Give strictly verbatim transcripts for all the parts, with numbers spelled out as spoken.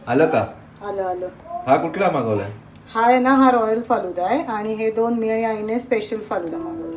आलं का? आलं आलं. हा कुठला मागवलाय? हा आहे ना, हा रॉयल फालुदा आहे आणि हे दोन मी आणि आईने स्पेशल फालुदा मागवले.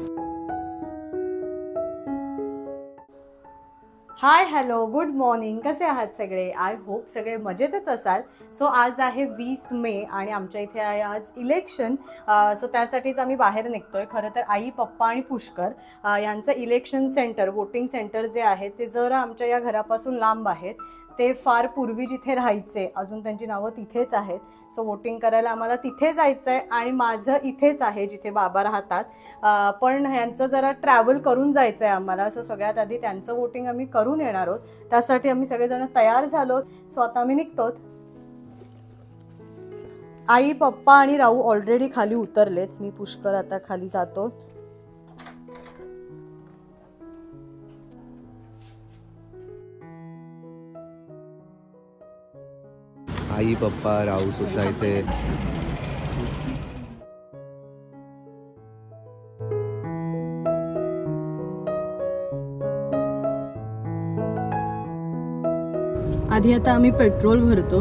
हाय हॅलो गुड मॉर्निंग, कसे आहात सगळे? आय होप सगळे मजेतच असाल. सो आज आहे वीस मे आणि आमच्या इथे आहे आज इलेक्शन. सो त्यासाठीच आम्ही बाहेर निघतोय. खरं तर आई, पप्पा आणि पुष्कर यांचं इलेक्शन सेंटर, वोटिंग सेंटर जे आहे ते जरा आमच्या या घरापासून लांब आहेत. ते फार पूर्वी जिथे राहायचे, अजून त्यांची नावं तिथेच आहेत. सो वोटिंग करायला आम्हाला तिथे जायचं आहे आणि माझं इथेच आहे जिथे बाबा राहतात. पण ह्यांचं जरा ट्रॅव्हल करून जायचं आहे आम्हाला. सो सगळ्यात आधी त्यांचं वोटिंग आम्ही करून येणार आहोत. त्यासाठी आम्ही सगळेजण तयार झालो. सो आता आम्ही निघतो. आई, पप्पा आणि राहू ऑलरेडी खाली उतरलेत. मी, पुष्कर आता खाली जातो. आई, पप्पा, राहू सुद्धा इथे. आधी आता आम्ही पेट्रोल भरतो.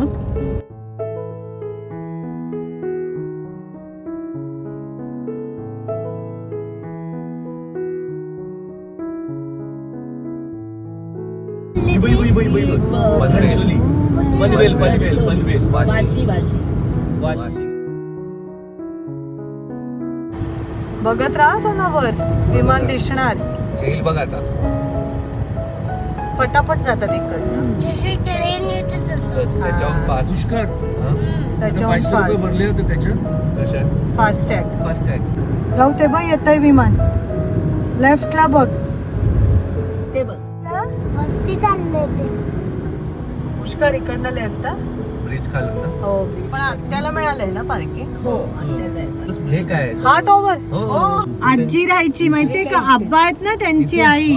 पनवेल पनवेल पनवेल वाशी वाशी वाशी. बघत राहा सोनावर, विमान दिसणार. येईल बघ आता. पटापट जातात इकडनं. जशी ट्रेन येते तसं. त्याच्यावर फास्ट पुष्कर त्याच्यावर फास्ट भरले होते त्याच्यात. कशात? फास्टॅग. फास्टॅग. राहू ते बघ येतंय विमान. लेफ्टला बघ. ते बघ वरती चालले ते. पुष्कर इकडनं लेफ्ट. ब्रिज खालून ना? हो, पण आत्याला मिळालंय ना पार्किंग? हो. हे काय? हा टॉवर. हो. आजी राहायची माहितीये का? आब्बा आहेत ना त्यांची आई.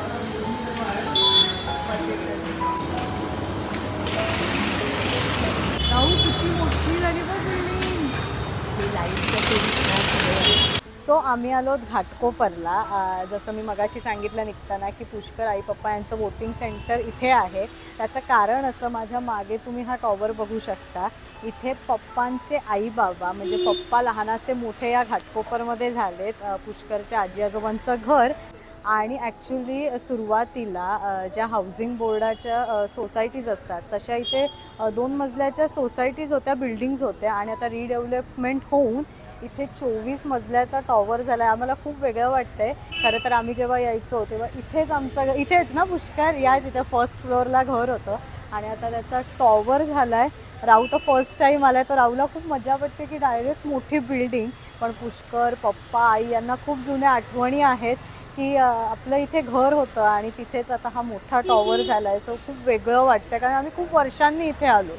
सो आम्ही आलो घाटकोपरला. जसं मी मगाशी सांगितलं निघताना की पुष्कर, आई, पप्पा यांचं वोटिंग सेंटर इथे आहे. त्याचं कारण असं, माझ्या मागे तुम्ही हा टॉवर बघू शकता. इथे पप्पांचे आई बाबा, म्हणजे पप्पा लहानाचे मोठे या घाटकोपरमध्ये झालेत. पुष्करच्या आजी आजोबांचं घर. आणि ॲक्च्युली सुरुवातीला ज्या हाऊसिंग बोर्डाच्या सोसायटीज असतात तशा इथे दोन मजल्याच्या सोसायटीज होत्या, बिल्डिंग्स होत्या. आणि आता रिडेव्हलपमेंट होऊन इथे चोवीस मजल्याचा टॉवर झाला आहे. आम्हाला खूप वेगळं वाटतं आहे. खरं तर आम्ही जेव्हा यायचो तेव्हा इथेच आमचं, इथेच ना पुष्कर, या तिथे फर्स्ट फ्लोअरला घर होतं आणि आता त्याचा टॉवर झाला आहे. राहू तर फर्स्ट टाईम आला आहे, तर राहूला खूप मजा वाटते की डायरेक्ट मोठी बिल्डिंग. पण पुष्कर, पप्पा, आई यांना खूप जुन्या आठवणी आहेत की आपलं इथे घर होतं आणि तिथेच आता हा मोठा टॉवर झाला आहे. सो खूप वेगळं वाटतं कारण आम्ही खूप वर्षांनी इथे आलो.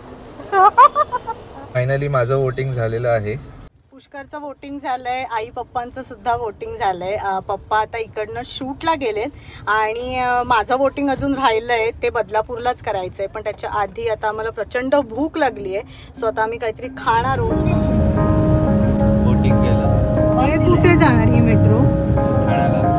फायनली माझं वोटिंग झालेलं आहे. पुष्करचं वोटिंग झालंय, आई पप्पांचं सुद्धा वोटिंग झालंय. पप्पा आता इकडनं शूटला गेलेत आणि माझं वोटिंग अजून राहिलंय, ते बदलापूरलाच करायचंय. पण त्याच्या आधी आता आम्हाला प्रचंड भूक लागली आहे. सो आता आम्ही काहीतरी खाणार आहोत. वोटिंग केलं. हे कुठे जाणार ही मेट्रो? ठाण्याला.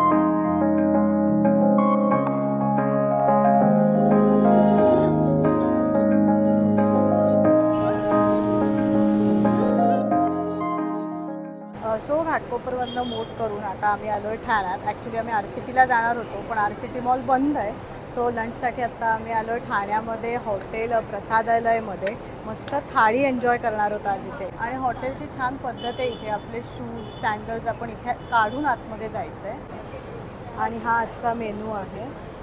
सो घाटकोपरवरनं मोट करून आता आम्ही आलो आहे ठाण्यात. ॲक्च्युली आम्ही आर सी टीला जाणार होतो पण आर सी टी मॉल बंद आहे. सो लंचसाठी आत्ता आम्ही आलो आहे ठाण्यामध्ये हॉटेल प्रसादालयमध्ये. मस्त थाळी एन्जॉय करणार होतो आज इथे. आणि हॉटेलची छान पद्धत आहे इथे. आपले शूज, सँडल्स आपण इथे काढून आतमध्ये जायचं आहे. आणि हा आजचा मेनू आहे.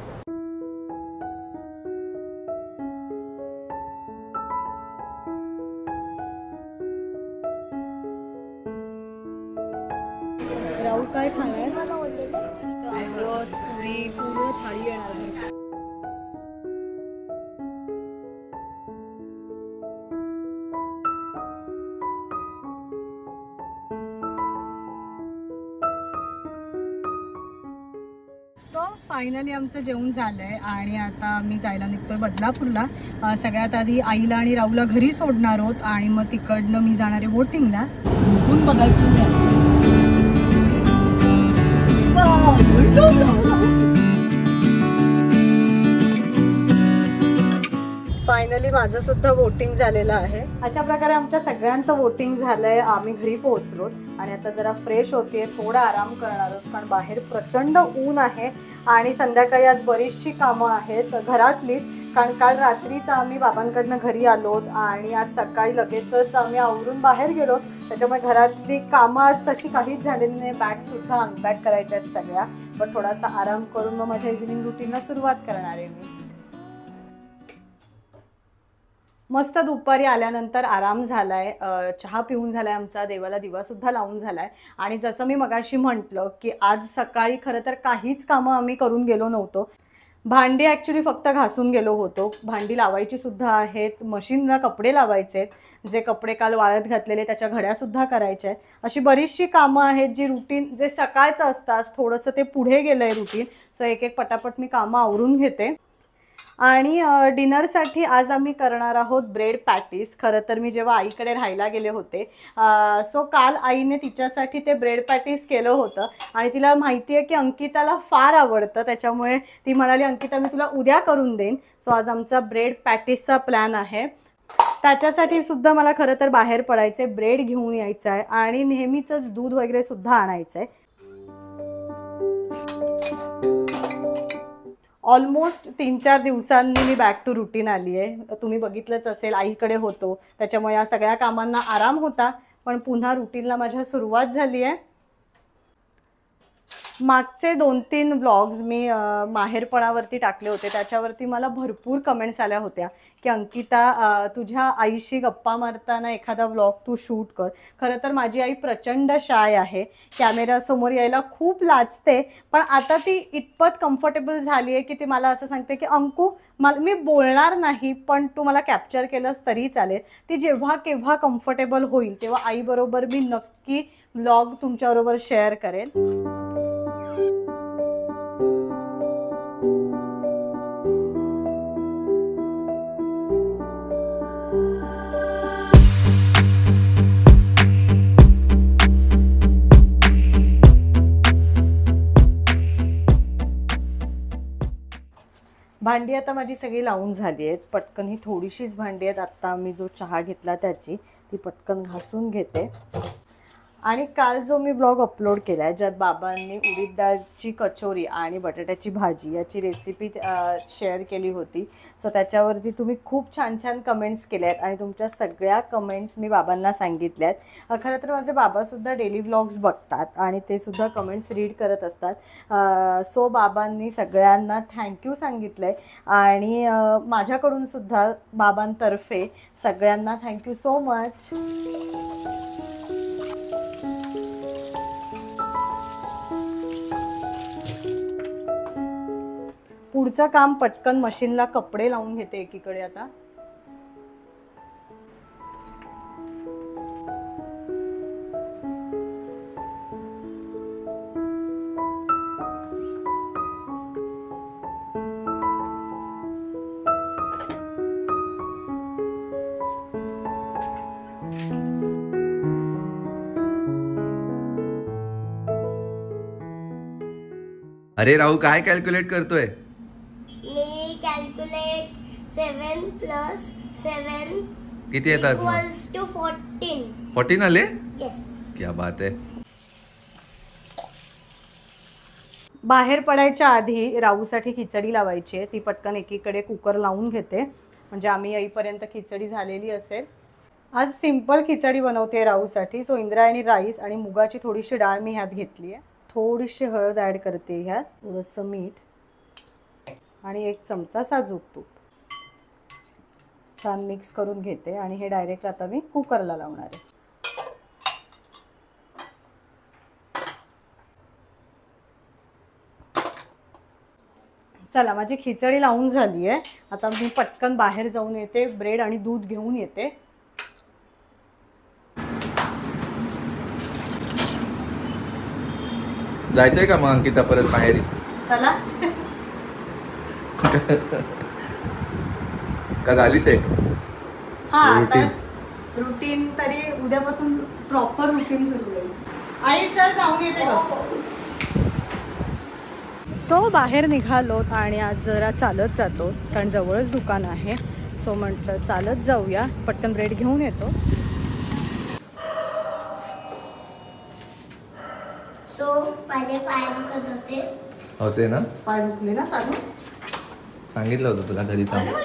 राहू काय खाणार? रस, पुरी, पूर्ण थाळी येणार आहे. सो फायनली आमचं जेवण झालं आहे आणि आता आम्ही जायला निघतोय बदलापूरला. सगळ्यात आधी आईला आणि राहूला घरी सोडणार आहोत आणि मग तिकडनं मी जाणार आहे वोटिंगला. बघायची फायनली माझं सुद्धा वोटिंग झालेलं आहे. अशा प्रकारे आमच्या सगळ्यांचं वोटिंग झालंय. आम्ही घरी पोहोचलो आणि आता जरा फ्रेश होते, थोडा आराम करणार आहोत कारण बाहेर प्रचंड ऊन आहे आणि संध्याकाळी आज बरीचशी कामं आहेत घरातलीच. कारण काल रात्रीच आम्ही बाबांकडनं घरी आलो आणि आज सकाळी लगेचच आम्ही आवरून बाहेर गेलो. त्याच्यामुळे घरातली कामं आज तशी काहीच झालेली नाही. बॅगसुद्धा अनपॅक करायच्या आहेत सगळ्या. पण थोडासा आराम करून मग माझ्या इव्हिनिंग रुटीनला सुरुवात करणार आहे मी. मस्त दुपारी आल्यानंतर आराम झालाय, चहा पिऊन झालाय आमचा, देवाला दिवासुद्धा लावून झालाय. आणि जसं मी मगाशी म्हटलं की आज सकाळी खरं तर काहीच कामं आम्ही करून गेलो नव्हतो. भांडी ॲक्च्युली फक्त घासून गेलो होतो. भांडी लावायची सुद्धा आहेत, मशीनला कपडे लावायचे आहेत, जे कपडे काल वाळत घातलेले त्याच्या घड्यासुद्धा करायच्या आहेत. अशी बरीचशी कामं आहेत जी रुटीन जे सकाळचं असतं. आज थोडंसं ते पुढे गेलं आहे रुटीन. सो एक एक पटापट मी कामं आवरून घेते. आणि डिनरसाठी आज आम्ही करणार आहोत ब्रेड पॅटीस. खरं तर मी जेव्हा आईकडे राहायला गेले होते सो काल आईने तिच्यासाठी ते ब्रेड पॅटीस केलं होतं आणि तिला माहिती आहे की अंकिताला फार आवडतं. त्याच्यामुळे ती म्हणाली अंकिता मी तुला उद्या करून देईन. सो आज आमचा ब्रेड पॅटीसचा प्लॅन आहे. त्याच्यासाठी सुद्धा मला खरं तर बाहेर पडायचं आहे, ब्रेड घेऊन यायचं आहे आणि नेहमीचंच दूध वगैरे सुद्धा आणायचं आहे. ऑलमोस्ट तीन चार दिवसांनी मी बॅक टू रुटीन आली आहे. तुम्ही बघितलंच असेल आईकडे होतो त्याच्यामुळे या सगळ्या कामांना आराम होता. पण पुन्हा रुटीनला माझ्या सुरुवात झाली आहे. मागचे दोन तीन व्लॉग्स मी माहेरपणावरती टाकले होते. त्याच्यावरती मला भरपूर कमेंट्स आल्या होत्या की अंकिता तुझ्या आईशी गप्पा मारताना एखादा व्लॉग तू शूट कर. खरं तर माझी आई प्रचंड शाय आहे, कॅमेऱ्यासमोर यायला खूप लाजते. पण आता ती इतपत कम्फर्टेबल झाली आहे की ती मला असं सांगते की अंकू मला मी बोलणार नाही पण तू मला कॅप्चर केलंस तरी चालेल. ती जेव्हा केव्हा कम्फर्टेबल होईल तेव्हा आईबरोबर मी नक्की व्लॉग तुमच्याबरोबर शेअर करेन. भांडी आता माझी सगळी लावून झाली आहेत. पटकन ही थोडीशीच भांडी आहेत. आत्ता मी जो चहा घेतला त्याची ती पटकन घासून घेते. आणि काल जो मी ब्लॉग अपलोड केला आहे ज्यात बाबांनी उडीद डाळची कचोरी आणि बटाट्याची भाजी याची रेसिपी शेअर केली होती. सो त्याच्यावरती तुम्ही खूप छान छान कमेंट्स केल्या आहेत आणि तुमच्या सगळ्या कमेंट्स मी बाबांना सांगितल्या आहेत. खरं तर माझे बाबासुद्धा डेली व्लॉग्स बघतात आणि ते सुद्धा कमेंट्स रीड करत असतात. सो बाबांनी सगळ्यांना थँक्यू सांगितलं आहे आणि माझ्याकडून सुद्धा बाबांतर्फे सगळ्यांना थँक्यू सो मच. पुढचं काम पटकन मशीनला कपडे लावून घेते एकीकडे आता. अरे राहू काय कॅल्क्युलेट करतोय? मी कॅल्क्युलेट सेवन प्लस सेवन किती येतात? Equals two fourteen. फोर्टीन आले? येस. क्या बात आहे. बाहेर पडायच्या आधी राहूसाठी खिचडी लावायची आहे. ती पटकन एकीकडे कुकर लावून घेते म्हणजे आम्ही येईपर्यंत खिचडी झालेली असेल. आज सिंपल खिचडी बनवते राहूसाठी. सो इंद्रायणी राईस आणि मुगाची थोडीशी डाळ मी ह्यात घेतली आहे. थोडीशी हळद ॲड करते ह्यात, थोडंसं मीठ आणि एक चमचा साजूक तूप. छान मिक्स करून घेते आणि हे डायरेक्ट आता मी कुकरला लावणार आहे. चला माझी खिचडी लावून झाली आहे. आता मी पटकन बाहेर जाऊन येते, ब्रेड आणि दूध घेऊन येते. जायचंय का मग अंकिता परत माहेरी? चला. का झालीच आहे? हा आता रुटीन तरी उद्यापासून प्रॉपर रुटीन सुरू होईल. आई चल जाऊन येते का? सो बाहेर निघालो आणि आज जरा चालत जातो कारण जवळच दुकान आहे. सो म्हटलं चालत जाऊया, पटकन ब्रेड घेऊन येतो. सो पहिले पाय दुखत होते. होते ना, पाय दुखले ना चालू. सांगितलं होतं तुला घरी थांब.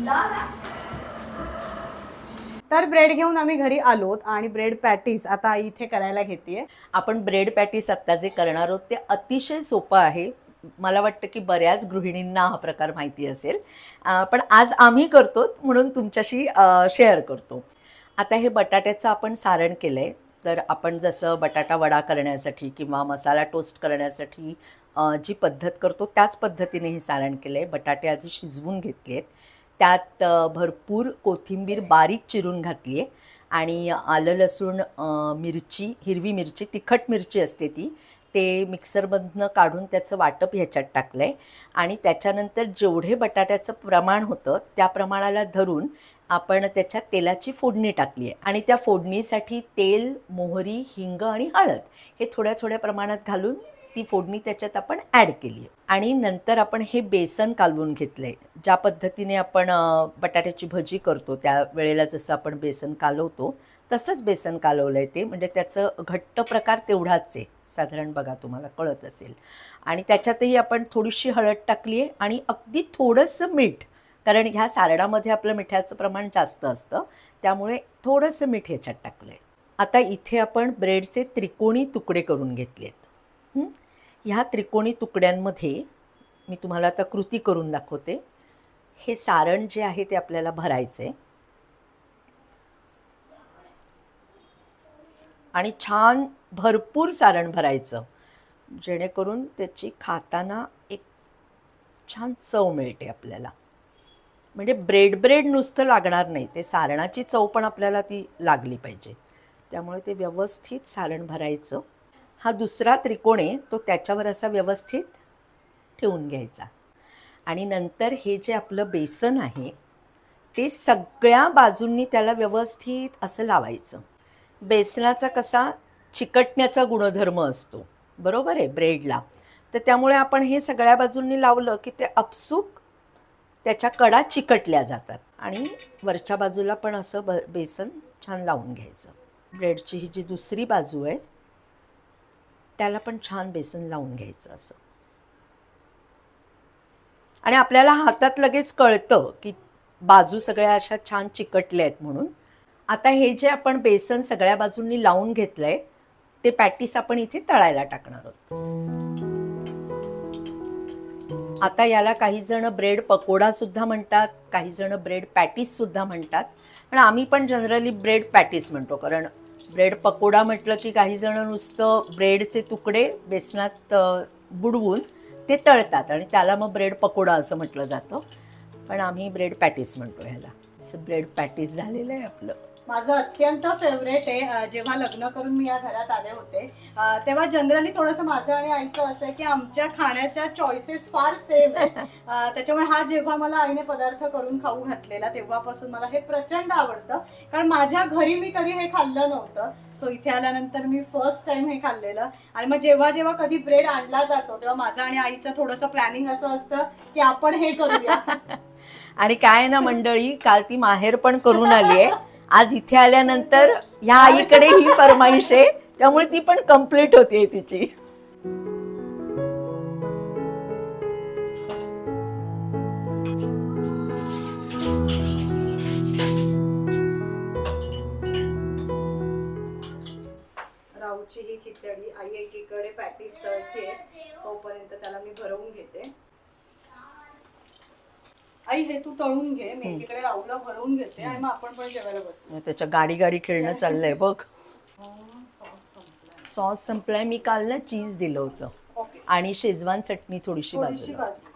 तर ब्रेड घेऊन आम्ही घरी आलोत आणि ब्रेड पॅटीस आता आई इथे करायला घेतेय. आपण ब्रेड पॅटीस आत्ता जे करणार आहोत ते अतिशय सोपं आहे. मला वाटतं की बऱ्याच गृहिणींना हा प्रकार माहिती असेल, पण आज आम्ही करतो म्हणून तुमच्याशी शेअर करतो. आता हे बटाट्याचं आपण सारण केलं आहे. तर आपण जसं बटाटा वडा करण्यासाठी किंवा मसाला टोस्ट करण्यासाठी जी पद्धत करतो त्याच पद्धतीने हे सारण केलं आहे. बटाटे आधी शिजवून घेतले आहेत, त्यात भरपूर कोथिंबीर बारीक चिरून घातली आहे आणि आलं लसूण मिरची, हिरवी मिरची, तिखट मिरची असते ती, ते मिक्सरमधनं काढून त्याचं वाटप ह्याच्यात टाकलं आहे. आणि त्याच्यानंतर जेवढे बटाट्याचं प्रमाण होतं त्या प्रमाणाला धरून आपण त्याच्यात तेलाची फोडणी टाकली आहे. आणि त्या फोडणीसाठी तेल, मोहरी, हिंग आणि हळद हे थोड्या थोड्या प्रमाणात घालून ती फोडणी त्याच्यात आपण ॲड केली आहे. आणि नंतर आपण हे बेसन कालवून घेतलं आहे. ज्या पद्धतीने आपण बटाट्याची भजी करतो त्या वेळेला जसं आपण बेसन कालवतो तसंच बेसन कालवलं आहे ते, म्हणजे त्याचं घट्ट प्रकार तेवढाच आहे साधारण, बघा तुम्हाला कळत असेल. आणि त्याच्यातही आपण थोडीशी हळद टाकली आहे आणि अगदी थोडंसं मीठ, कारण ह्या सारणामध्ये आपलं मिठाचं प्रमाण जास्त असतं त्यामुळे थोडंसं मीठ ह्याच्यात टाकलं आहे. आता इथे आपण ब्रेडचे त्रिकोणी तुकडे करून घेतले आहेत. ह्या त्रिकोणी तुकड्यांमध्ये मी तुम्हाला आता कृती करून दाखवते. हे सारण जे आहे ते आपल्याला भरायचं आहे आणि छान भरपूर सारण भरायचं, जेणेकरून त्याची खाताना एक छान चव मिळते आपल्याला. म्हणजे ब्रेड ब्रेड नुसतं लागणार नाही, ते सारणाची चव पण आपल्याला ती लागली पाहिजे. त्यामुळे ते व्यवस्थित सारण भरायचं. हा दुसरा त्रिकोण आहे तो त्याच्यावर असा व्यवस्थित ठेवून घ्यायचा. आणि नंतर हे जे आपलं बेसन आहे ते सगळ्या बाजूंनी त्याला व्यवस्थित असं लावायचं. बेसनाचा कसा चिकटण्याचा गुणधर्म असतो, बरोबर आहे, ब्रेडला. तर त्यामुळे आपण हे सगळ्या बाजूंनी लावलं की ते आपसूक त्याच्या कडा चिकटल्या जातात. आणि वरच्या बाजूला पण असं ब बेसन छान लावून घ्यायचं. ब्रेडची ही जी दुसरी बाजू आहे त्याला पण छान बेसन लावून घ्यायचं असं. आणि आपल्याला हातात लगेच कळतं की बाजू सगळ्या अशा छान चिकटल्या आहेत म्हणून. आता हे जे आपण बेसन सगळ्या बाजूंनी लावून घेतलं आहे ते पॅटीस आपण इथे तळायला टाकणार आहोत. आता याला काही जण ब्रेड पकोडासुद्धा म्हणतात, काही जण ब्रेड पॅटीससुद्धा म्हणतात, पण आम्ही पण जनरली ब्रेड पॅटीस म्हणतो. कारण ब्रेड पकोडा म्हटलं की काही जण नुसतं ब्रेडचे तुकडे बेसनात बुडवून ते तळतात आणि त्याला मग ब्रेड पकोडा असं म्हटलं जातं, पण आम्ही ब्रेड पॅटीस म्हणतो ह्याला. असं ब्रेड पॅटीस झालेलं आहे आपलं. माझं अत्यंत फेवरेट आहे. जेव्हा लग्न करून मी या घरात आले होते तेव्हा जनरली थोडंसं माझं आणि आईचं असं आहे की आमच्या खाण्याच्या चॉईसेस फार सेम आहेत. त्याच्यामुळे हा जेव्हा मला आईने पदार्थ करून खाऊ घातलेला तेव्हापासून मला हे प्रचंड आवडतं, कारण माझ्या घरी मी कधी हे खाल्लं नव्हतं. सो इथे आल्यानंतर मी फर्स्ट टाइम हे खाल्लेलं. आणि मग जेव्हा जेव्हा कधी ब्रेड आणला जातो तेव्हा माझं आणि आईचं थोडंसं प्लॅनिंग असं असतं की आपण हे करूया. आणि काय ना मंडळी, काल ती माहेर पण करून आली आहे. आज इथे आल्यानंतर ह्या आईकडे ही फरमाईश आहे, त्यामुळे ती पण कंप्लीट होते तिची. राऊची ही खिचडी आई एकीकडे पॅटीस तळते, तोपर्यंत त्याला मी भरवून घेते. आई हे तू तळून घे, मी एकीकडे राऊला भरवून घेते आणि मग आपण पण जेवायला बसतो. त्याच्या गाडी गाडी खेळणं चाललंय बघ. सॉस संपलाय. मी काल ना चीज दिलं होतं आणि शेजवान चटणी थोडीशी भाजली.